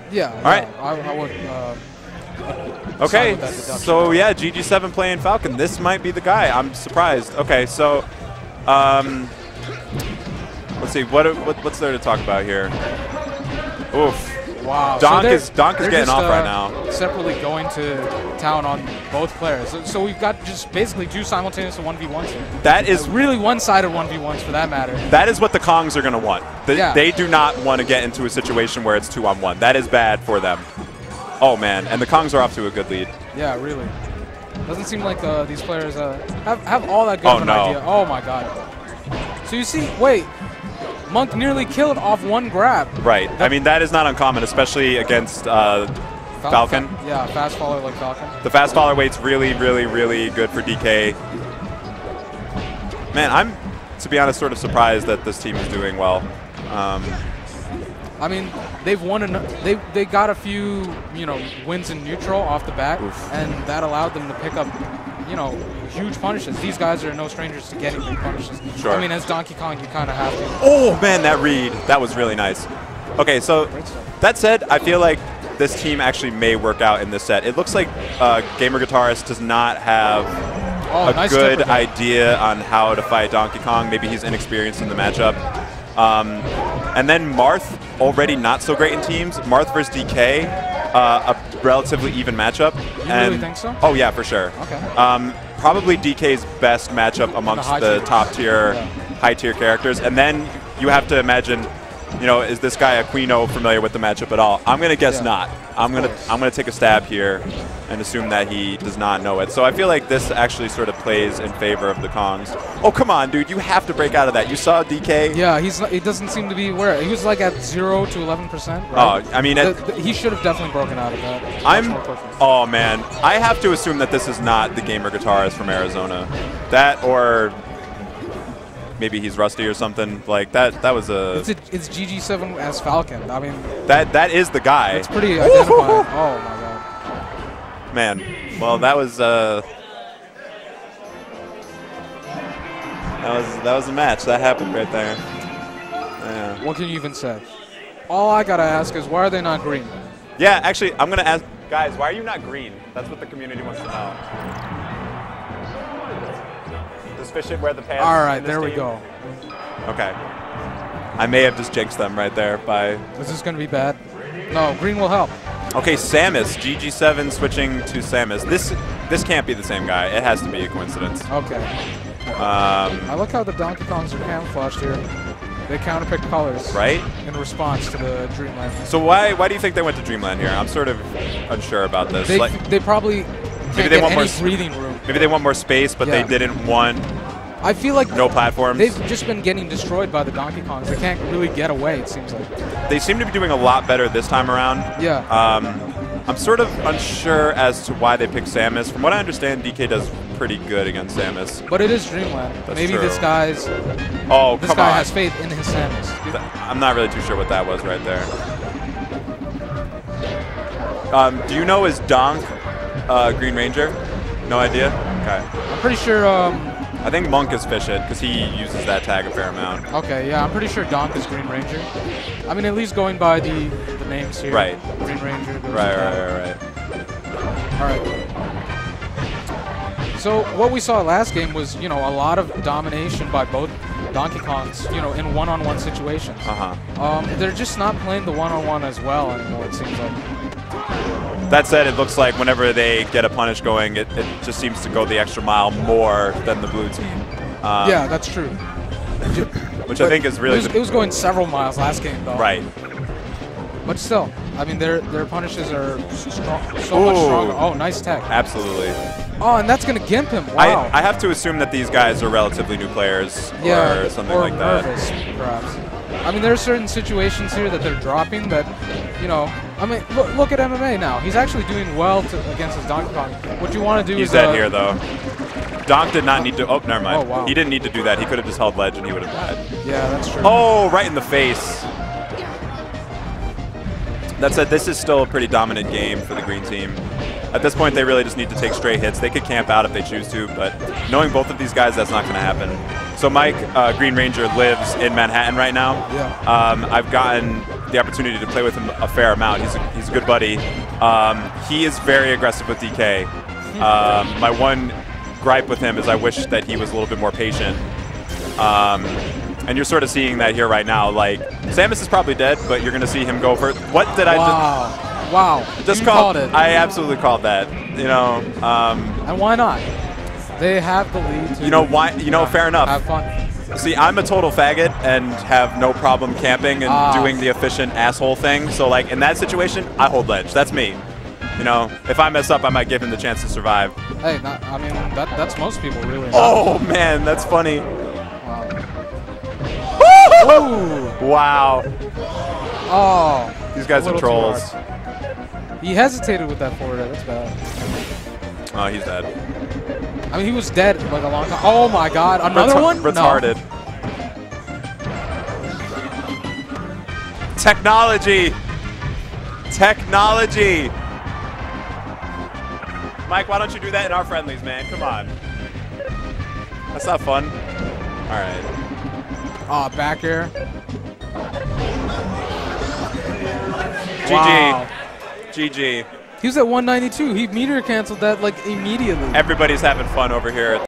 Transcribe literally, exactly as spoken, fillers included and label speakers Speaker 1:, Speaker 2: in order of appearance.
Speaker 1: Yeah.
Speaker 2: All right.
Speaker 1: I, I would. Uh,
Speaker 2: Okay, so yeah, G G seven playing Falcon. This might be the guy. I'm surprised. Okay, so um, let's see. What, what what's there to talk about here? Oof.
Speaker 1: Wow.
Speaker 2: Donk
Speaker 1: so
Speaker 2: is Donk is getting
Speaker 1: just,
Speaker 2: off
Speaker 1: uh,
Speaker 2: right now.
Speaker 1: Separately going to town on both players. So, so we've got just basically two simultaneous one v ones here.
Speaker 2: That is
Speaker 1: uh, really one-sided one v ones for that matter.
Speaker 2: That is what the Kongs are going to want. The,
Speaker 1: yeah.
Speaker 2: They do not want to get into a situation where it's two on one. That is bad for them. Oh, man. And the Kongs are off to a good lead.
Speaker 1: Yeah, really. Doesn't seem like uh, these players uh, have, have all that good
Speaker 2: oh,
Speaker 1: of an
Speaker 2: no.
Speaker 1: idea. Oh, my God. So you see, wait. Monk nearly killed off one grab.
Speaker 2: Right. That I mean, that is not uncommon, especially against uh, Fal Falcon.
Speaker 1: Fa yeah, fast follower like Falcon.
Speaker 2: The fast follower weight's really, really, really good for D K. Man, I'm, to be honest, sort of surprised that this team is doing well. Um,
Speaker 1: I mean, they've won. An they they got a few, you know, wins in neutral off the bat, oof. and that allowed them to pick up, you know, huge punishes. These guys are no strangers to getting big punishes.
Speaker 2: Sure.
Speaker 1: I mean, as Donkey Kong, you kind of have to.
Speaker 2: Oh man, that read, that was really nice. Okay, so that said, I feel like this team actually may work out in this set. It looks like uh, Gamer Guitarist does not have
Speaker 1: oh,
Speaker 2: a
Speaker 1: nice
Speaker 2: good idea on how to fight Donkey Kong. Maybe he's inexperienced in the matchup. Um, and then Marth, already not so great in teams. Marth versus D K, uh, a relatively even matchup.
Speaker 1: You
Speaker 2: and
Speaker 1: really think so?
Speaker 2: Oh yeah, for sure.
Speaker 1: Okay.
Speaker 2: Um, probably D K's best matchup amongst the, the top tier, yeah. high tier characters. And then you have to imagine, you know, is this guy Aquino familiar with the matchup at all? I'm gonna guess yeah. not. I'm gonna I'm gonna take a stab here and assume that he does not know it. So I feel like this actually sort of plays in favor of the Kongs. Oh, come on, dude. You have to break out of that. You saw D K?
Speaker 1: Yeah, he's he doesn't seem to be aware. He was like at zero to eleven percent, right?
Speaker 2: Oh, I mean...
Speaker 1: The, the, he should have definitely broken out of that.
Speaker 2: I'm... Oh, man. I have to assume that this is not the Gamer Guitarist from Arizona. That or... Maybe he's rusty or something like that. That was a.
Speaker 1: It's a, it's G G seven as Falcon. I mean.
Speaker 2: That that is the guy.
Speaker 1: It's pretty identifying. Oh my god.
Speaker 2: Man, well that was uh. That was that was a match. That happened right there. Yeah.
Speaker 1: What can you even say? All I gotta ask is why are they not green?
Speaker 2: Yeah, actually, I'm gonna ask guys. Why are you not green? That's what the community wants to know. Does Fish it wear the pants?
Speaker 1: All right, there
Speaker 2: team?
Speaker 1: we go.
Speaker 2: Okay. I may have just jinxed them right there by...
Speaker 1: Is this going to be bad? No, green will help.
Speaker 2: Okay, Samus. G G seven switching to Samus. This this can't be the same guy. It has to be a coincidence.
Speaker 1: Okay.
Speaker 2: Um,
Speaker 1: I like how the Donkey Kongs are camouflaged here. They counterpick colors.
Speaker 2: Right?
Speaker 1: In response to the Dreamland.
Speaker 2: So why why do you think they went to Dreamland here? I'm sort of unsure about this.
Speaker 1: They,
Speaker 2: like,
Speaker 1: they probably...
Speaker 2: Maybe they want
Speaker 1: any
Speaker 2: more
Speaker 1: breathing room.
Speaker 2: Maybe they want more space, but
Speaker 1: yeah.
Speaker 2: they didn't want.
Speaker 1: I feel like
Speaker 2: no platforms.
Speaker 1: They've just been getting destroyed by the Donkey Kongs. They can't really get away. It seems like.
Speaker 2: They seem to be doing a lot better this time around.
Speaker 1: Yeah.
Speaker 2: Um, I'm sort of unsure as to why they picked Samus. From what I understand, D K does pretty good against Samus.
Speaker 1: But it is Dreamland.
Speaker 2: That's
Speaker 1: Maybe
Speaker 2: true.
Speaker 1: this guy's.
Speaker 2: Oh,
Speaker 1: this
Speaker 2: come
Speaker 1: guy
Speaker 2: on.
Speaker 1: has faith in his Samus.
Speaker 2: I'm not really too sure what that was right there. Um, do you know is Donk uh, Green Ranger? No idea? Okay.
Speaker 1: I'm pretty sure... Um,
Speaker 2: I think Monk is Fish It, because he uses that tag a fair amount.
Speaker 1: Okay, yeah, I'm pretty sure Donk is Green Ranger. I mean, at least going by the, the names here.
Speaker 2: Right.
Speaker 1: Green Ranger.
Speaker 2: Right, right, right,
Speaker 1: right. All right. So what we saw last game was, you know, a lot of domination by both Donkey Kongs, you know, in one-on-one situations.
Speaker 2: Uh-huh.
Speaker 1: Um, they're just not playing the one-on-one as well anymore, it seems like.
Speaker 2: That said, it looks like whenever they get a punish going, it, it just seems to go the extra mile more than the blue team. Um,
Speaker 1: yeah, that's true.
Speaker 2: Which
Speaker 1: but
Speaker 2: I think is really...
Speaker 1: It was, it was going several miles last game, though.
Speaker 2: Right.
Speaker 1: But still, I mean, their their punishes are strong, so
Speaker 2: Ooh.
Speaker 1: much stronger. Oh, nice tech.
Speaker 2: Absolutely.
Speaker 1: Oh, and that's going to gimp him. Wow.
Speaker 2: I, I have to assume that these guys are relatively new players
Speaker 1: yeah,
Speaker 2: or something
Speaker 1: or
Speaker 2: like that.
Speaker 1: nervous, perhaps. I mean, there are certain situations here that they're dropping that, you know, I mean, look, look at M M A now. He's actually doing well to, against his Donkey Kong. What you want to do
Speaker 2: He's
Speaker 1: is...
Speaker 2: dead
Speaker 1: uh,
Speaker 2: here, though. Donk did not need to... Oh, never mind.
Speaker 1: Oh, wow.
Speaker 2: He didn't need to do that. He could have just held ledge and he would have died.
Speaker 1: Yeah, that's true.
Speaker 2: Oh, right in the face. That said, this is still a pretty dominant game for the green team. At this point, they really just need to take straight hits. They could camp out if they choose to, but knowing both of these guys, that's not going to happen. So Mike, uh, Green Ranger, lives in Manhattan right now.
Speaker 1: Yeah.
Speaker 2: Um, I've gotten the opportunity to play with him a fair amount. He's a, he's a good buddy. Um, he is very aggressive with D K. Um, my one gripe with him is I wish that he was a little bit more patient. Um, and you're sort of seeing that here right now. Like, Samus is probably dead, but you're going to see him go for... What did I just...
Speaker 1: Wow.
Speaker 2: Just
Speaker 1: you
Speaker 2: called,
Speaker 1: called it.
Speaker 2: I absolutely called that. You know... Um,
Speaker 1: and why not? They have the lead. To
Speaker 2: you know, why? You know, fair enough.
Speaker 1: Have fun.
Speaker 2: See, I'm a total faggot and have no problem camping and
Speaker 1: ah.
Speaker 2: doing the efficient asshole thing. So, like, in that situation, I hold ledge. That's me. You know, if I mess up, I might give him the chance to survive.
Speaker 1: Hey, not, I mean, that, that's most people, really.
Speaker 2: Oh, man, that's funny.
Speaker 1: Wow.
Speaker 2: Wow.
Speaker 1: Oh.
Speaker 2: These guys are trolls.
Speaker 1: He hesitated with that forward air. That's bad.
Speaker 2: Oh, he's dead.
Speaker 1: I mean, he was dead like a long time. Oh, my God. Another
Speaker 2: Retar
Speaker 1: one?
Speaker 2: Retarded. No. Technology. Technology. Mike, why don't you do that in our friendlies, man? Come on. That's not fun. All right.
Speaker 1: Ah, oh, back air.
Speaker 2: G G. Wow. G G.
Speaker 1: He was at one ninety-two. He meter canceled that like immediately.
Speaker 2: Everybody's having fun over here.